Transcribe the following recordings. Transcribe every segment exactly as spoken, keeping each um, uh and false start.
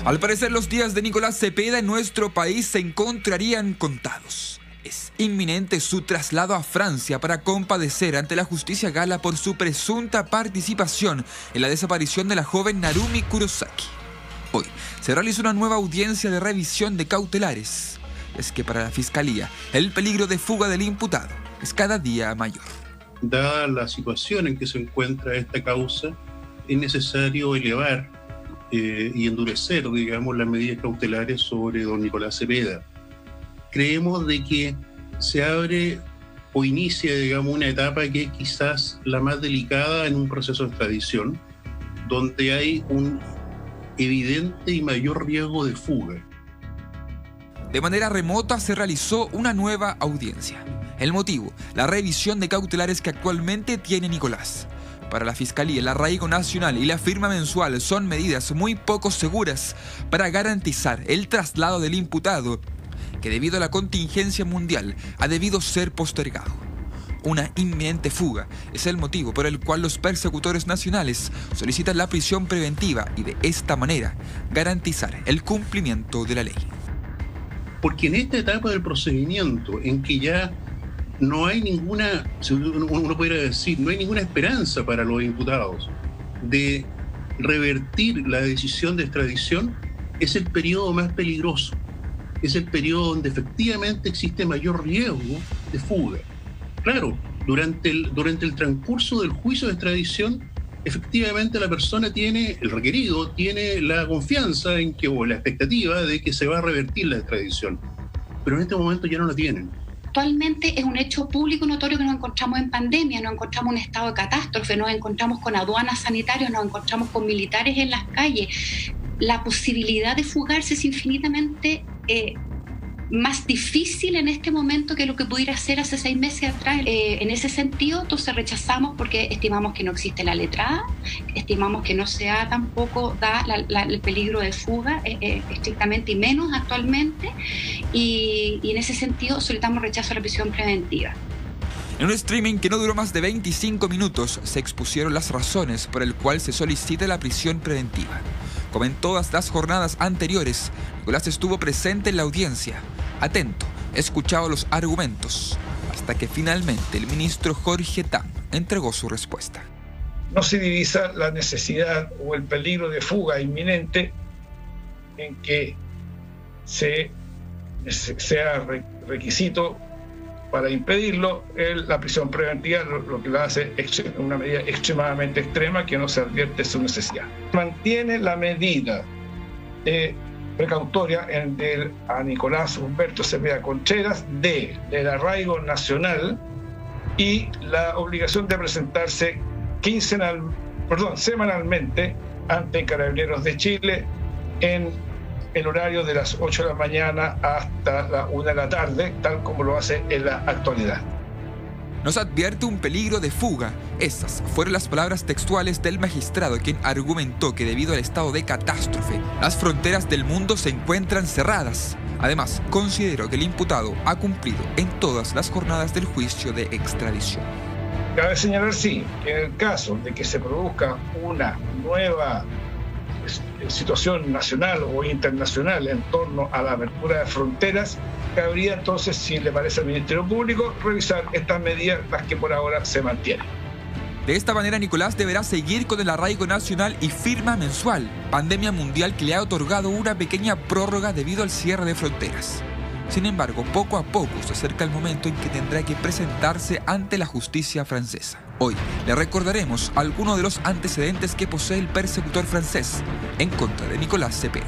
Al parecer, los días de Nicolás Cepeda en nuestro país se encontrarían contados. Es inminente su traslado a Francia para compadecer ante la justicia gala por su presunta participación en la desaparición de la joven Narumi Kurosaki. Hoy se realizó una nueva audiencia de revisión de cautelares. Es que para la Fiscalía, el peligro de fuga del imputado es cada día mayor. Dada la situación en que se encuentra esta causa, es necesario elevar eh, y endurecer, digamos, las medidas cautelares sobre don Nicolás Cepeda. Creemos de que se abre o inicia, digamos, una etapa que es quizás la más delicada en un proceso de extradición, donde hay un evidente y mayor riesgo de fuga. De manera remota se realizó una nueva audiencia. El motivo, la revisión de cautelares que actualmente tiene Nicolás. Para la Fiscalía, el arraigo nacional y la firma mensual son medidas muy poco seguras para garantizar el traslado del imputado, que debido a la contingencia mundial ha debido ser postergado. Una inminente fuga es el motivo por el cual los persecutores nacionales solicitan la prisión preventiva y de esta manera garantizar el cumplimiento de la ley. Porque en esta etapa del procedimiento, en que ya no hay ninguna, uno podría decir, no hay ninguna esperanza para los imputados de revertir la decisión de extradición, es el periodo más peligroso. Es el periodo donde efectivamente existe mayor riesgo de fuga. Claro, durante el, durante el transcurso del juicio de extradición, efectivamente la persona tiene, el requerido, tiene la confianza en que, o la expectativa de que se va a revertir la extradición. Pero en este momento ya no la tienen. Actualmente es un hecho público notorio que nos encontramos en pandemia, nos encontramos en un estado de catástrofe, nos encontramos con aduanas sanitarias, nos encontramos con militares en las calles. La posibilidad de fugarse es infinitamente eh, más difícil en este momento que lo que pudiera ser hace seis meses atrás. Eh, en ese sentido, entonces rechazamos porque estimamos que no existe la letra A, estimamos que no se da tampoco da la, la, el peligro de fuga eh, eh, estrictamente y menos actualmente, y, y en ese sentido solicitamos rechazo a la prisión preventiva. En un streaming que no duró más de veinticinco minutos, se expusieron las razones por el cual se solicita la prisión preventiva. Como en todas las jornadas anteriores, Nicolás estuvo presente en la audiencia, atento, escuchaba los argumentos, hasta que finalmente el ministro Jorge Tam entregó su respuesta. No se divisa la necesidad o el peligro de fuga inminente en que se, sea requisito para impedirlo el, la prisión preventiva, lo, lo que la hace es una medida extremadamente extrema que no se advierte su necesidad. Mantiene la medida de precautoria en del, a Nicolás Humberto Cepeda Contreras de, del arraigo nacional y la obligación de presentarse quincenal, perdón, semanalmente ante Carabineros de Chile en el horario de las ocho de la mañana hasta la una de la tarde, tal como lo hace en la actualidad. Nos advierte un peligro de fuga. Estas fueron las palabras textuales del magistrado, quien argumentó que debido al estado de catástrofe, las fronteras del mundo se encuentran cerradas. Además, consideró que el imputado ha cumplido en todas las jornadas del juicio de extradición. Cabe señalar, sí, que en el caso de que se produzca una nueva situación nacional o internacional en torno a la apertura de fronteras, cabría entonces, si le parece al Ministerio Público, revisar estas medidas, las que por ahora se mantienen. De esta manera, Nicolás deberá seguir con el arraigo nacional y firma mensual, pandemia mundial que le ha otorgado una pequeña prórroga debido al cierre de fronteras. Sin embargo, poco a poco se acerca el momento en que tendrá que presentarse ante la justicia francesa. Hoy le recordaremos algunos de los antecedentes que posee el persecutor francés en contra de Nicolás Cepeda.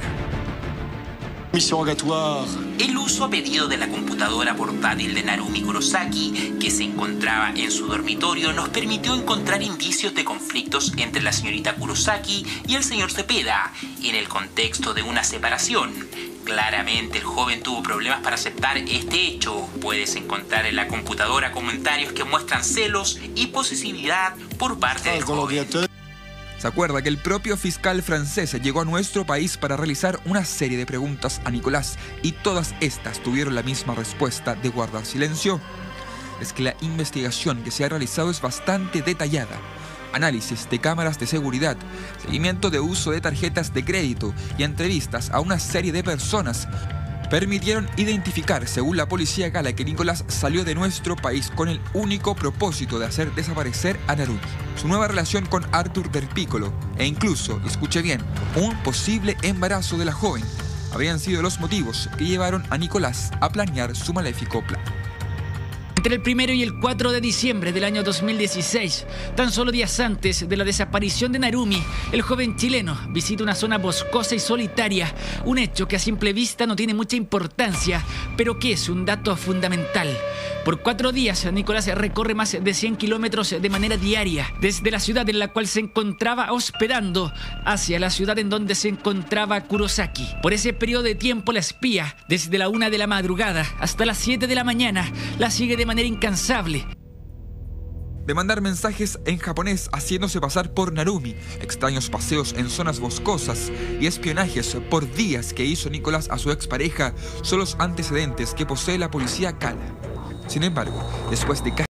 El uso a pedido de la computadora portátil de Narumi Kurosaki, que se encontraba en su dormitorio, nos permitió encontrar indicios de conflictos entre la señorita Kurosaki y el señor Cepeda en el contexto de una separación. Claramente el joven tuvo problemas para aceptar este hecho. Puedes encontrar en la computadora comentarios que muestran celos y posesividad por parte del joven. Se acuerda que el propio fiscal francés llegó a nuestro país para realizar una serie de preguntas a Nicolás y todas estas tuvieron la misma respuesta de guardar silencio. Es que la investigación que se ha realizado es bastante detallada. análisis de cámaras de seguridad, seguimiento de uso de tarjetas de crédito y entrevistas a una serie de personas permitieron identificar, según la policía gala, que Nicolás salió de nuestro país con el único propósito de hacer desaparecer a Narumi, su nueva relación con Arthur Del Piccolo e incluso, escuche bien, un posible embarazo de la joven habrían sido los motivos que llevaron a Nicolás a planear su maléfico plan. Entre el primero y el cuatro de diciembre del año dos mil dieciséis, tan solo días antes de la desaparición de Narumi, el joven chileno visita una zona boscosa y solitaria, un hecho que a simple vista no tiene mucha importancia, pero que es un dato fundamental. Por cuatro días, Nicolás recorre más de cien kilómetros de manera diaria, desde la ciudad en la cual se encontraba hospedando hacia la ciudad en donde se encontraba Kurosaki. Por ese periodo de tiempo, la espía, desde la una de la madrugada hasta las siete de la mañana, la sigue de manera incansable. De mandar mensajes en japonés haciéndose pasar por Narumi, extraños paseos en zonas boscosas y espionajes por días que hizo Nicolás a su expareja son los antecedentes que posee la policía Kala. Sin embargo, después de casi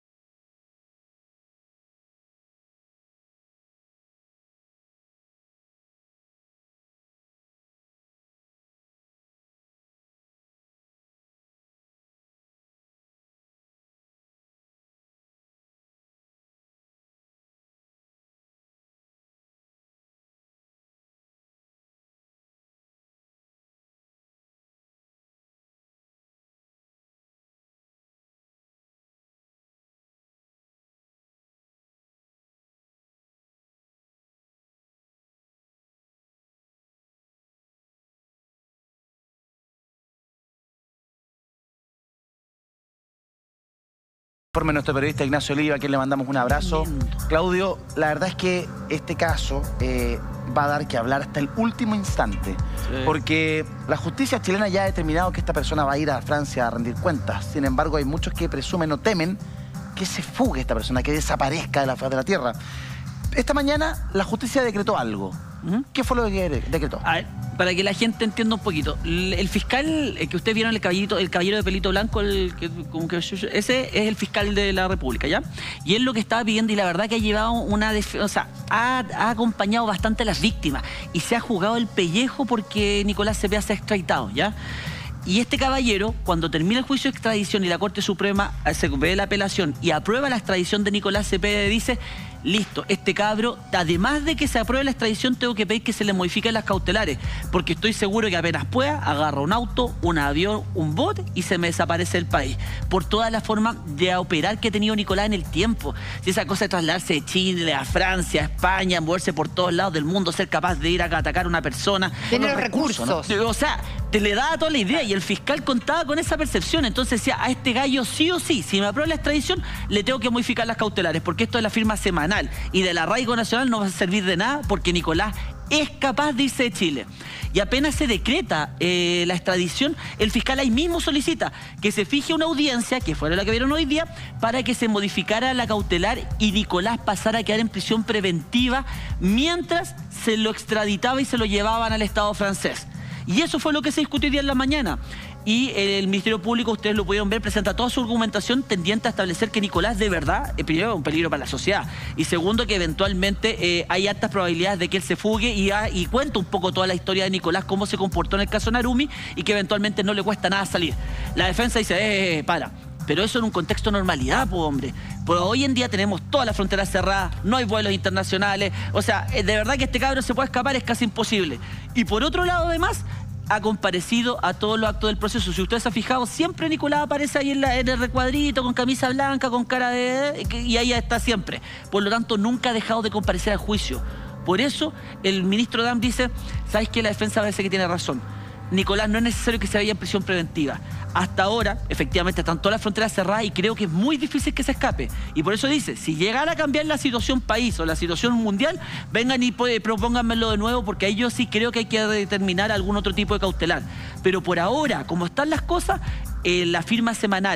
Informe nuestro periodista Ignacio Oliva, a quien le mandamos un abrazo. Claudio, la verdad es que este caso eh, va a dar que hablar hasta el último instante, sí. Porque la justicia chilena ya ha determinado que esta persona va a ir a Francia a rendir cuentas. Sin embargo, hay muchos que presumen o temen que se fugue esta persona, que desaparezca de la faz de la tierra. Esta mañana la justicia decretó algo. ¿Mm? ¿Qué fue lo que decretó? A ver, para que la gente entienda un poquito. El fiscal, el que ustedes vieron, el caballero, el caballero de pelito blanco, el que, como que, ese es el fiscal de la República, ¿ya? Y él lo que estaba pidiendo, y la verdad que ha llevado una... O sea, ha, ha acompañado bastante a las víctimas y se ha jugado el pellejo porque Nicolás Cepeda se ha extraditado, ¿ya? Y este caballero, cuando termina el juicio de extradición y la Corte Suprema se ve la apelación y aprueba la extradición de Nicolás Cepeda, dice: listo, este cabro, además de que se apruebe la extradición, tengo que pedir que se le modifiquen las cautelares, porque estoy seguro que apenas pueda, agarra un auto, un avión, un bote y se me desaparece del país. Por toda la forma de operar que ha tenido Nicolás en el tiempo. Si esa cosa de trasladarse de Chile a Francia, a España, moverse por todos lados del mundo, ser capaz de ir a atacar a una persona. Tener los recursos. recursos ¿no? O sea, te le daba toda la idea y el fiscal contaba con esa percepción. Entonces decía, a este gallo sí o sí, si me aprueba la extradición, le tengo que modificar las cautelares, porque esto es la firma semanal y del arraigo nacional no va a servir de nada porque Nicolás es capaz de irse de Chile. Y apenas se decreta eh, la extradición, el fiscal ahí mismo solicita que se fije una audiencia, que fue la que vieron hoy día, para que se modificara la cautelar y Nicolás pasara a quedar en prisión preventiva mientras se lo extraditaba y se lo llevaban al Estado francés. Y eso fue lo que se discutió hoy día en la mañana. Y el Ministerio Público, ustedes lo pudieron ver, presenta toda su argumentación tendiente a establecer que Nicolás de verdad, eh, primero, es un peligro para la sociedad, y segundo, que eventualmente eh, hay altas probabilidades de que él se fugue y, a, y cuenta un poco toda la historia de Nicolás, cómo se comportó en el caso Narumi, y que eventualmente no le cuesta nada salir. La defensa dice, eh, eh, para, pero eso en un contexto de normalidad, pues hombre. Pues hoy en día tenemos todas las fronteras cerradas, no hay vuelos internacionales, o sea, de verdad que este cabrón se puede escapar es casi imposible. Y por otro lado, además, ha comparecido a todos los actos del proceso. Si ustedes se han fijado, siempre Nicolás aparece ahí en, la, en el recuadrito, con camisa blanca, con cara de... y ahí está siempre. Por lo tanto, nunca ha dejado de comparecer al juicio. Por eso, el ministro Dam dice, ¿sabes qué? La defensa parece que tiene razón. Nicolás no es necesario que se vaya en prisión preventiva. Hasta ahora, efectivamente, están todas las fronteras cerradas y creo que es muy difícil que se escape. Y por eso dice, si llegara a cambiar la situación país o la situación mundial, vengan y propónganmelo de nuevo, porque ahí yo sí creo que hay que determinar algún otro tipo de cautelar. Pero por ahora, como están las cosas, eh, la firma semanal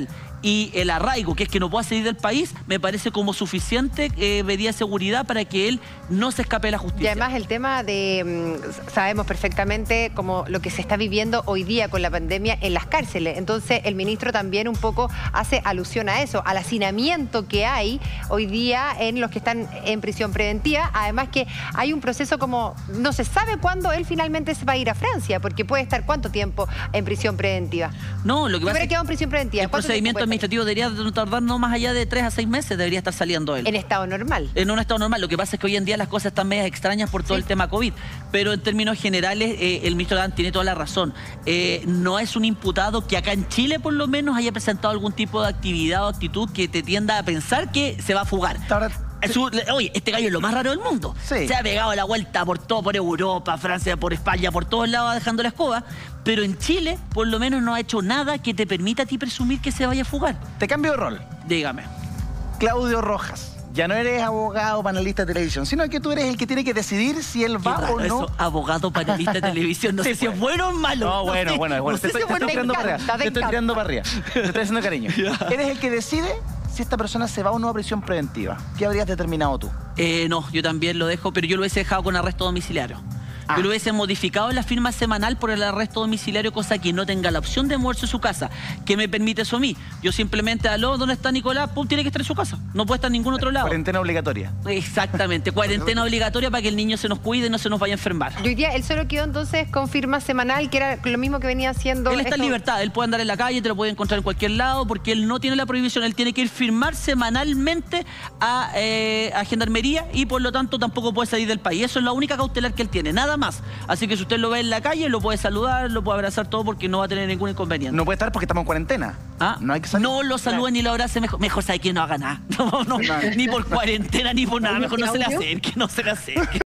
y el arraigo, que es que no pueda salir del país, me parece como suficiente eh, medida de seguridad para que él no se escape de la justicia. Y además el tema de, mmm, sabemos perfectamente como lo que se está viviendo hoy día con la pandemia en las cárceles. Entonces el ministro también un poco hace alusión a eso, al hacinamiento que hay hoy día en los que están en prisión preventiva. Además que hay un proceso como, no se sabe cuándo él finalmente se va a ir a Francia, porque puede estar cuánto tiempo en prisión preventiva. No, lo que pasa es que quedado en prisión preventiva. el procedimiento administrativo debería tardar no más allá de tres a seis meses, debería estar saliendo él. En estado normal. En un estado normal. Lo que pasa es que hoy en día las cosas están medias extrañas por todo sí. el tema COVID. Pero en términos generales, eh, el ministro Dan tiene toda la razón. Eh, no es un imputado que acá en Chile, por lo menos, haya presentado algún tipo de actividad o actitud que te tienda a pensar que se va a fugar. Ahora, Su, oye, este gallo es lo más raro del mundo. Sí. Se ha pegado la vuelta por todo, por Europa, Francia, por España, por todos lados dejando la escoba. Pero en Chile, por lo menos, no ha hecho nada que te permita a ti presumir que se vaya a fugar. Te cambio de rol. Dígame. Claudio Rojas. Ya no eres abogado, panelista de televisión, sino que tú eres el que tiene que decidir si él va raro, o no. Eso, abogado, panelista de televisión. No sí, sé si es bueno o malo. No, bueno, no bueno, bueno. No te, estoy, si te, estoy tirando para arriba. Te estoy tirando para arriba. Te estoy haciendo cariño. Eres el que decide si esta persona se va o no a prisión preventiva. ¿Qué habrías determinado tú? Eh, no, yo también lo dejo, pero yo lo hubiese dejado con arresto domiciliario. Ah. Yo lo hubiese modificado en la firma semanal por el arresto domiciliario, cosa que no tenga la opción de moverse a su casa. ¿Qué me permite eso a mí? Yo simplemente, aló, ¿dónde está Nicolás? Pum, tiene que estar en su casa. No puede estar en ningún otro lado. Cuarentena obligatoria. Exactamente, cuarentena obligatoria para que el niño se nos cuide y no se nos vaya a enfermar. Y hoy día él solo quedó entonces con firma semanal, que era lo mismo que venía haciendo. Él está esto... en libertad, él puede andar en la calle, te lo puede encontrar en cualquier lado, porque él no tiene la prohibición, él tiene que ir firmar semanalmente a, eh, a Gendarmería y por lo tanto tampoco puede salir del país. Eso es la única cautelar que él tiene, nada más. Así que si usted lo ve en la calle, lo puede saludar, lo puede abrazar todo porque no va a tener ningún inconveniente. No puede estar porque estamos en cuarentena. ¿Ah? No hay que salir. No lo salude ni lo abrace, mejor, mejor sabe que no haga nada. No, no, ni por cuarentena ni por nada, mejor no se le acerque, no se le acerque.